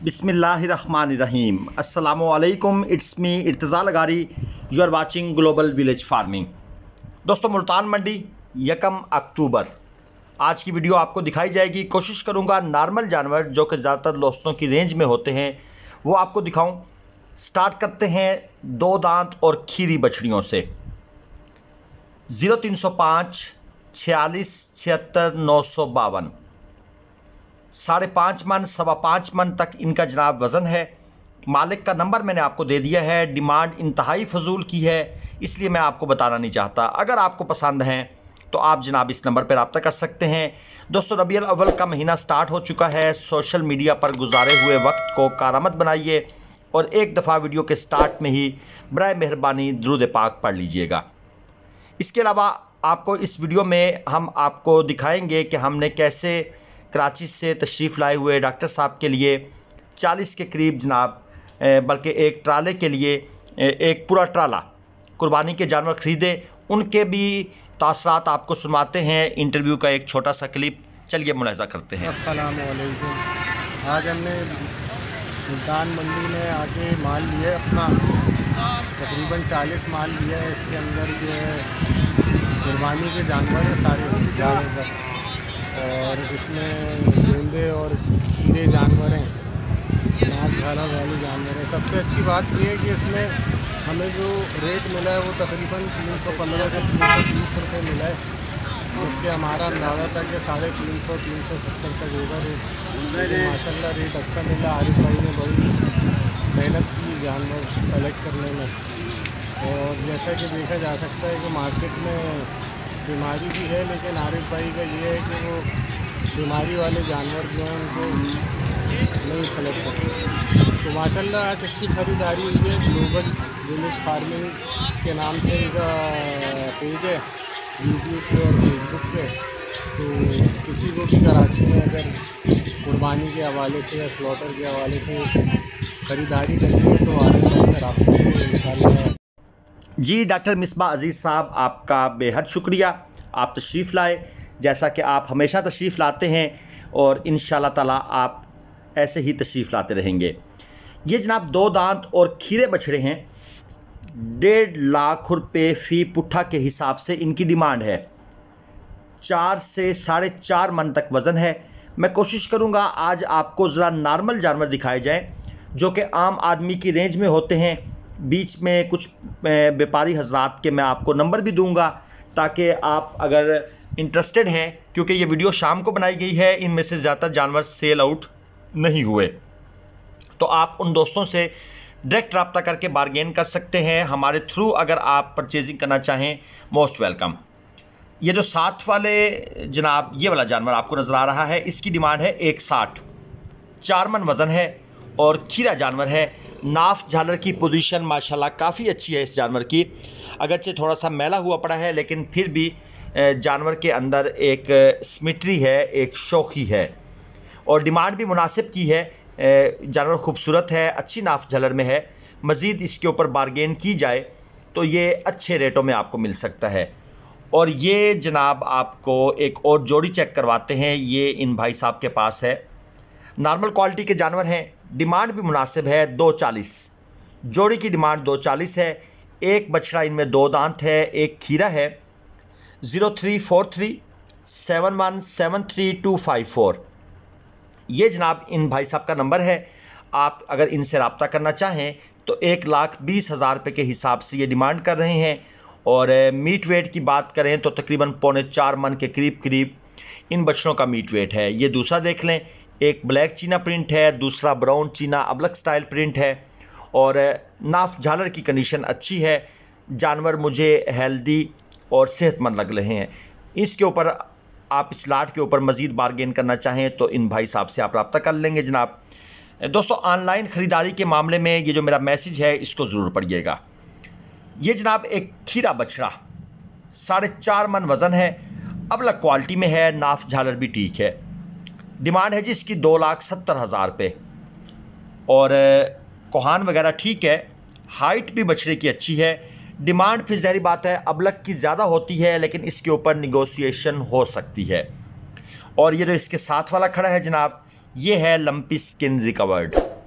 बिस्मिल्लाहिर्रहमानिर्रहीम। अस्सलामुअलैकुम। It's me Irtaza Lagari. You are watching global village farming. दोस्तों, मुल्तान मंडी 1 अक्टूबर आज की वीडियो आपको दिखाई जाएगी। कोशिश करूंगा नॉर्मल जानवर जो कि ज़्यादातर दोस्तों की रेंज में होते हैं वो आपको दिखाऊं। स्टार्ट करते हैं 2 दांत और खीरी बछड़ियों से। 0305 46 76 952 5.5 मन 5.25 मन तक इनका जनाब वज़न है। मालिक का नंबर मैंने आपको दे दिया है। डिमांड इंतहाई फजूल की है, इसलिए मैं आपको बताना नहीं चाहता। अगर आपको पसंद हैं तो आप जनाब इस नंबर पर रब्ता कर सकते हैं। दोस्तों, रबीउल अव्वल का महीना स्टार्ट हो चुका है। सोशल मीडिया पर गुजारे हुए वक्त को कारआमद बनाइए और एक दफ़ा वीडियो के स्टार्ट में ही बराए मेहरबानी दुरूद पाक पढ़ लीजिएगा। इसके अलावा आपको इस वीडियो में हम आपको दिखाएंगे कि हमने कैसे कराची से तशरीफ़ लाए हुए डॉक्टर साहब के लिए 40 के करीब जनाब, बल्कि एक ट्राले के लिए एक पूरा ट्राला कुर्बानी के जानवर ख़रीदे। उनके भी तासरात आपको सुनवाते हैं। इंटरव्यू का एक छोटा सा क्लिप चलिए मुलाहिज़ा करते हैं। अस्सलाम वालेकुम। आज हमने मुल्तान मंडी में आके माल लिया अपना, तकरीबन 40 माल लिया है। इसके अंदर जो है कुर्बानी के जानवर हैं सारे जानवर, और इसमें गेंदे और कीड़े जानवर हैं, नाक झालर वाले जानवर हैं। सबसे अच्छी बात यह है कि इसमें हमें जो रेट मिला है वो तकरीबन 315 से 320 रुपये मिला है, जबकि हमारा अंदाज़ा था कि 350 370 तक होगा रेट। माशाल्लाह रेट अच्छा मिला। आरिफ भाई ने बड़ी मेहनत की जानवर सेलेक्ट करने में, और जैसा कि देखा जा सकता है कि मार्केट में बीमारी भी है, लेकिन आरिफ भाई का ये है कि वो बीमारी वाले जानवर जो हैं उनको नहीं सेलेक्ट करते। तो माशाल्लाह आज अच्छी ख़रीदारी हुई है। ग्लोबल विलेज फार्मिंग के नाम से इनका पेज है यूट्यूब पे और फेसबुक पे। तो किसी को भी कराची में अगर कुर्बानी के हवाले से या स्लॉटर के हवाले से ख़रीदारी करनी है तो आरिफ भाई से रब्ता करें इंशाल्लाह। जी, डॉक्टर मिसबाह अज़ीज़ साहब, आपका बेहद शुक्रिया। आप तशरीफ़ लाए, जैसा कि आप हमेशा तशरीफ़ लाते हैं और इंशाल्लाह ताला आप ऐसे ही तशरीफ़ लाते रहेंगे। ये जनाब 2 दांत और खीरे बछड़े हैं। 1.5 लाख रुपये फ़ी पुट्ठा के हिसाब से इनकी डिमांड है। 4 से 4.5 मन तक वज़न है। मैं कोशिश करूँगा आज आपको ज़रा नॉर्मल जानवर दिखाए जाएँ जो कि आम आदमी की रेंज में होते हैं। बीच में कुछ व्यापारी हजरात के मैं आपको नंबर भी दूंगा, ताकि आप अगर इंटरेस्टेड हैं, क्योंकि ये वीडियो शाम को बनाई गई है, इनमें से ज़्यादातर जानवर सेल आउट नहीं हुए, तो आप उन दोस्तों से डायरेक्ट रब्ता करके बारगेन कर सकते हैं हमारे थ्रू। अगर आप परचेजिंग करना चाहें, मोस्ट वेलकम। ये जो साथ वाले जनाब ये वाला जानवर आपको नज़र आ रहा है, इसकी डिमांड है 160। 4 मन वज़न है और खीरा जानवर है। नाफ झालर की पोजीशन माशाल्लाह काफ़ी अच्छी है इस जानवर की। अगरचे थोड़ा सा मैला हुआ पड़ा है, लेकिन फिर भी जानवर के अंदर एक सिमेट्री है, एक शौकी है, और डिमांड भी मुनासिब की है। जानवर खूबसूरत है, अच्छी नाफ झालर में है। मज़ीद इसके ऊपर बारगेन की जाए तो ये अच्छे रेटों में आपको मिल सकता है। और ये जनाब आपको एक और जोड़ी चेक करवाते हैं। ये इन भाई साहब के पास है। नॉर्मल क्वालिटी के जानवर हैं। डिमांड भी मुनासिब है। 240 जोड़ी की डिमांड 240 है। एक बछड़ा इनमें 2 दांत है, एक खीरा है। 0343 71 73254 ये जनाब इन भाई साहब का नंबर है। आप अगर इनसे रब्ता करना चाहें तो 1,20,000 रुपये के हिसाब से ये डिमांड कर रहे हैं। और मीट वेट की बात करें तो तकरीबन 3.25 मन के करीब इन बछड़ों का मीट वेट है। ये दूसरा देख लें, एक ब्लैक चीना प्रिंट है, दूसरा ब्राउन चीना अबलक स्टाइल प्रिंट है, और नाफ झालर की कंडीशन अच्छी है। जानवर मुझे हेल्दी और सेहतमंद लग रहे हैं। इसके ऊपर आप इस लाट के ऊपर मज़ीद बारगेन करना चाहें तो इन भाई साहब से आप रब्ता कर लेंगे जनाब। दोस्तों, ऑनलाइन ख़रीदारी के मामले में ये जो मेरा मैसेज है इसको ज़रूर पढ़िएगा। ये जनाब एक खीरा बछड़ा 4.5 मन वज़न है, अबलक क्वालिटी में है, नाफ झालर भी ठीक है। डिमांड है जी इसकी 2,70,000 रुपये, और कोहान वगैरह ठीक है। हाइट भी बछड़े की अच्छी है। डिमांड फिर ज़ाहिर बात है अबलक की ज़्यादा होती है, लेकिन इसके ऊपर निगोशिएशन हो सकती है। और ये जो इसके साथ वाला खड़ा है जनाब, ये है लंपी स्किन रिकवर्ड।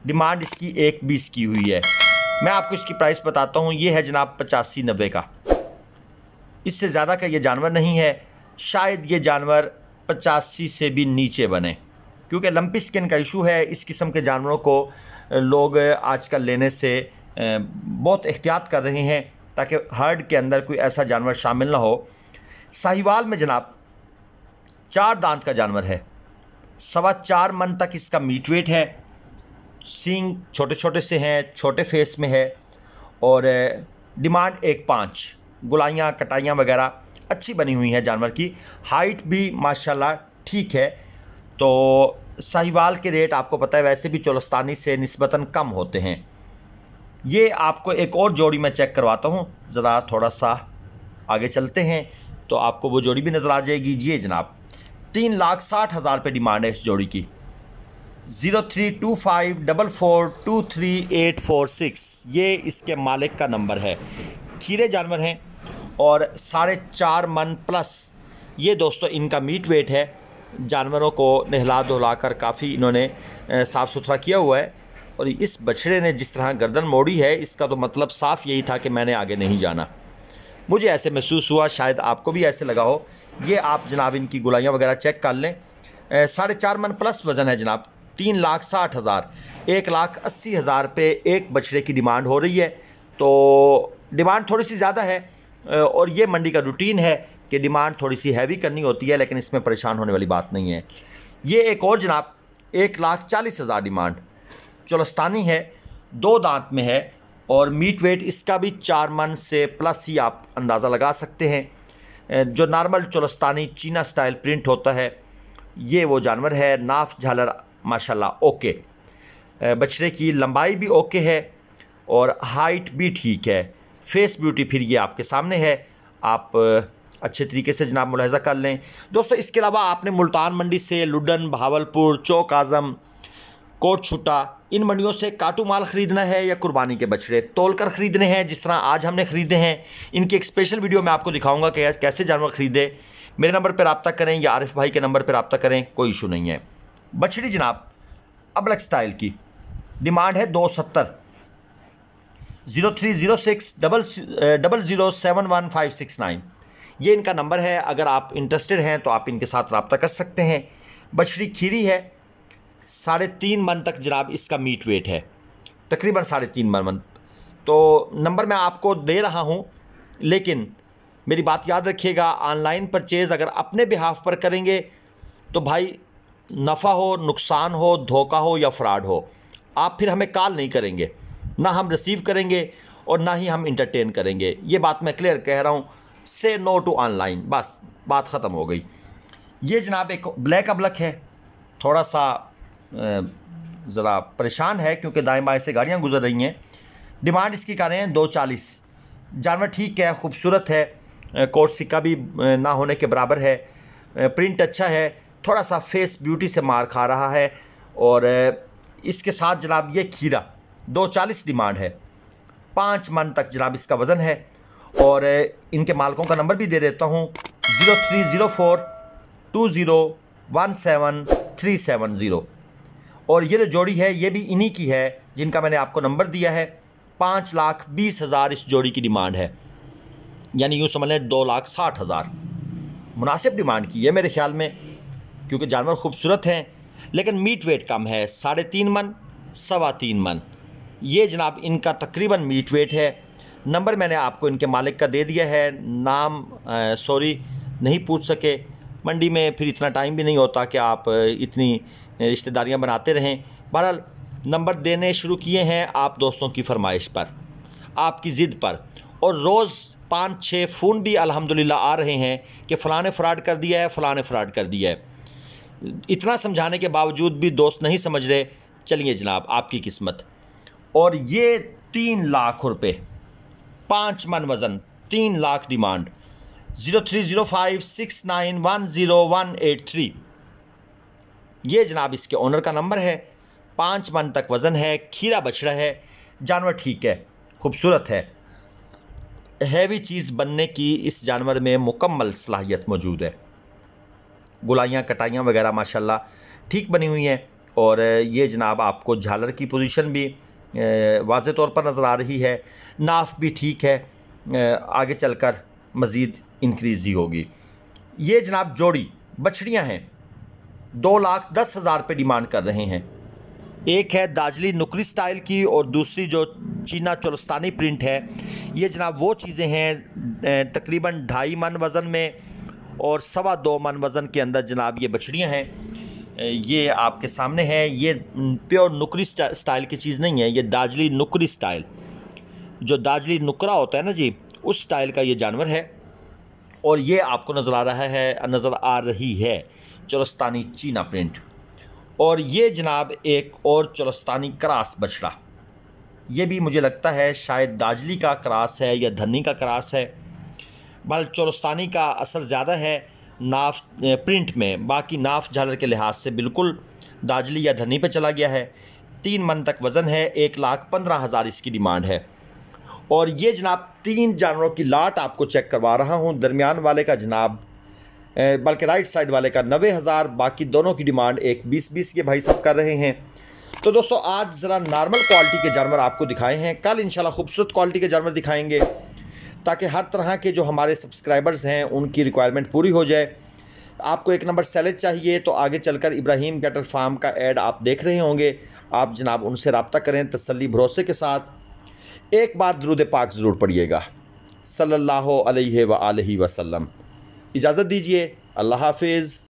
डिमांड इसकी 1.20 की हुई है। मैं आपको इसकी प्राइस बताता हूँ। ये है जनाब 85-90 का, इससे ज़्यादा का ये जानवर नहीं है। शायद ये जानवर 85 से भी नीचे बने, क्योंकि लंपी स्किन का इशू है। इस किस्म के जानवरों को लोग आजकल लेने से बहुत एहतियात कर रहे हैं ताकि हर्ड के अंदर कोई ऐसा जानवर शामिल ना हो। साहिवाल में जनाब 4 दांत का जानवर है, 4.25 मन तक इसका मीट वेट है। सींग छोटे छोटे से हैं, छोटे फेस में है और डिमांड 1.5। गुलाइयाँ कटाइयाँ वगैरह अच्छी बनी हुई हैं जानवर की, हाइट भी माशाल्लाह ठीक है। तो साहिवाल के रेट आपको पता है वैसे भी चोलस्तानी से निस्बतन कम होते हैं। ये आपको एक और जोड़ी मैं चेक करवाता हूँ, ज़रा थोड़ा सा आगे चलते हैं तो आपको वो जोड़ी भी नज़र आ जाएगी। ये जनाब 3,60,000 रुपये डिमांड है इस जोड़ी की। 0325442386 ये इसके मालिक का नंबर है। खीरे जानवर हैं और 4.5 मन प्लस ये दोस्तों इनका मीट वेट है। जानवरों को नहला धुला कर काफ़ी इन्होंने साफ़ सुथरा किया हुआ है। और इस बछड़े ने जिस तरह गर्दन मोड़ी है, इसका तो मतलब साफ़ यही था कि मैंने आगे नहीं जाना। मुझे ऐसे महसूस हुआ, शायद आपको भी ऐसे लगा हो। ये आप जनाब इनकी गुलाइयाँ वगैरह चेक कर लें। 4.5 मन प्लस वज़न है जनाब। 3,60,000 1,80,000 रुपये एक बछड़े की डिमांड हो रही है। तो डिमांड थोड़ी सी ज़्यादा है और ये मंडी का रूटीन है कि डिमांड थोड़ी सी हैवी करनी होती है, लेकिन इसमें परेशान होने वाली बात नहीं है। ये एक और जनाब 1,40,000 डिमांड, चोलस्तानी है, 2 दांत में है और मीट वेट इसका भी 4 मन से प्लस ही आप अंदाज़ा लगा सकते हैं। जो नॉर्मल चोलस्तानी चीना स्टाइल प्रिंट होता है, ये वो जानवर है। नाफ झालर माशाल्लाह ओके, बछड़े की लंबाई भी ओके है और हाइट भी ठीक है। फेस ब्यूटी फिर ये आपके सामने है, आप अच्छे तरीके से जनाब मुलाहिजा कर लें। दोस्तों इसके अलावा आपने मुल्तान मंडी से, लुडन, बहावलपुर, चौक आज़म, कोट छुट्टा, इन मंडियों से काटू माल ख़रीदना है या कुर्बानी के बछड़े तोल कर ख़रीदने हैं, जिस तरह आज हमने ख़रीदे हैं। इनकी एक स्पेशल वीडियो मैं आपको दिखाऊंगा कि कैसे जानवर ख़रीदे। मेरे नंबर पर रब्ता करें या आरिफ भाई के नंबर पर रब्ता करें, कोई इशू नहीं है। बछड़ी जनाब अबलक स्टाइल की, डिमांड है 270। 030600715569 ये इनका नंबर है। अगर आप इंटरेस्टेड हैं तो आप इनके साथ रब्ता कर सकते हैं। बछड़ी खीरी है, 3.5 मन तक जनाब इसका मीट वेट है, तकरीबन 3.5 मन। तो नंबर मैं आपको दे रहा हूं, लेकिन मेरी बात याद रखिएगा, ऑनलाइन परचेज़ अगर अपने बिहाफ पर करेंगे तो भाई नफ़ा हो, नुकसान हो, धोखा हो या फ्रॉड हो, आप फिर हमें कॉल नहीं करेंगे, ना हम रिसीव करेंगे और ना ही हम इंटरटेन करेंगे। ये बात मैं क्लियर कह रहा हूँ। से नो टू ऑनलाइन, बस बात ख़त्म हो गई। ये जनाब एक ब्लैक अबलक है, थोड़ा सा ज़रा परेशान है क्योंकि दाएं बाएं से गाड़ियाँ गुजर रही हैं। डिमांड इसकी कर रहे हैं 240। जानवर ठीक है, खूबसूरत है, कोट सिक्का भी ना होने के बराबर है, प्रिंट अच्छा है, थोड़ा सा फेस ब्यूटी से मार खा रहा है। और इसके साथ जनाब ये खीरा 240 डिमांड है, 5 मन तक जनाब इसका वज़न है। और इनके मालकों का नंबर भी दे देता हूँ, 0304201737 और ये जो जोड़ी है ये भी इन्हीं की है जिनका मैंने आपको नंबर दिया है। 5,20,000 इस जोड़ी की डिमांड है, यानी यूँ समझ लें 2,60,000। मुनासिब डिमांड की है मेरे ख्याल में, क्योंकि जानवर खूबसूरत हैं लेकिन मीट वेट कम है, 3.5 मन 3.25 मन ये जनाब इनका तकरीबन मीट वेट है। नंबर मैंने आपको इनके मालिक का दे दिया है। नाम सॉरी नहीं पूछ सके, मंडी में फिर इतना टाइम भी नहीं होता कि आप इतनी रिश्तेदारियां बनाते रहें। बहरहाल नंबर देने शुरू किए हैं आप दोस्तों की फरमाइश पर, आपकी ज़िद पर, और रोज़ 5-6 फ़ोन भी अल्हम्दुलिल्लाह आ रहे हैं कि फ़लाँ ने फ्रॉड कर दिया है, फ़लाँ ने फ्रॉड कर दिया है। इतना समझाने के बावजूद भी दोस्त नहीं समझ रहे। चलिए जनाब आपकी किस्मत। और ये 3 लाख रुपये, 5 मन वज़न, 3 लाख डिमांड। 030569108183 ये जनाब इसके ओनर का नंबर है। 5 मन तक वज़न है, खीरा बछड़ा है, जानवर ठीक है, खूबसूरत है। हैवी चीज़ बनने की इस जानवर में मुकम्मल सलाहियत मौजूद है। गुलाइयाँ कटाइयाँ वगैरह माशाल्लाह ठीक बनी हुई हैं और ये जनाब आपको झालर की पोजीशन भी वाज़े तौर पर नज़र आ रही है। नाफ भी ठीक है, आगे चलकर मज़ीद इंक्रीज़ ही होगी। ये जनाब जोड़ी बछड़ियाँ हैं, 2,10,000 रुपये डिमांड कर रहे हैं। एक है दाजली नुकरी स्टाइल की और दूसरी जो चीना चोलस्तानी प्रिंट है। ये जनाब वो चीज़ें हैं तकरीबन 2.5 मन वज़न में और 2.25 मन वज़न के अंदर जनाब ये बछड़ियाँ हैं। ये आपके सामने है। ये प्योर नुकरी स्टाइल की चीज़ नहीं है, ये दाजली नुकरी स्टाइल, जो दाजली नुकरा होता है ना जी, उस स्टाइल का ये जानवर है। और ये आपको नज़र आ रही है चोलस्तानी चीना प्रिंट। और ये जनाब एक और चोलस्तानी क्रास बछड़ा, ये भी मुझे लगता है शायद दाजली का क्रास है या धन्नी का क्रास है। बल चोलस्तानी का असर ज़्यादा है नाफ प्रिंट में, बाकी नाफ झालर के लिहाज से बिल्कुल दाजली या धन्नी पे चला गया है। 3 मन तक वज़न है, 1,15,000 इसकी डिमांड है। और ये जनाब 3 जानवरों की लाट आपको चेक करवा रहा हूँ। दरमियान वाले का जनाब बल्कि राइट साइड वाले का 90,000, बाकी दोनों की डिमांड 1,20,20 ये भाई सब कर रहे हैं। तो दोस्तों आज ज़रा नॉर्मल क्वालिटी के जानवर आपको दिखाए हैं, कल इंशाल्लाह खूबसूरत क्वालिटी के जानवर दिखाएंगे ताकि हर तरह के जो हमारे सब्सक्राइबर्स हैं उनकी रिक्वायरमेंट पूरी हो जाए। आपको 1 नंबर सैलेज चाहिए तो आगे चलकर इब्राहिम कैटल फार्म का ऐड आप देख रहे होंगे, आप जनाब उनसे रब्ता करें तसल्ली भरोसे के साथ। एक बार दुरूद पाक ज़रूर पढ़िएगा सल्लल्लाहु अलैहि व आलिहि वसल्लम। इजाज़त दीजिए, अल्लाह हाफिज़।